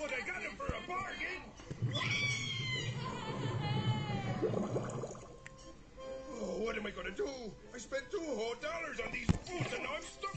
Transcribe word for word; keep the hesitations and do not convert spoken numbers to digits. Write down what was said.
but I got him for a bargain. Oh, what am I gonna do? I spent two whole dollars on these boots and now I'm stuck